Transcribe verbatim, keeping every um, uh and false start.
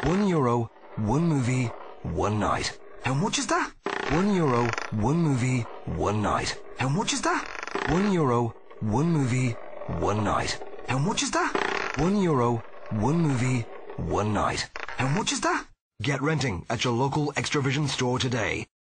One euro, one movie, one night. How much is that? One euro, one movie, one night. How much is that? One euro, one movie, one night. How much is that? One euro, one movie, one night. How much is that? Get renting at your local Extravision store today.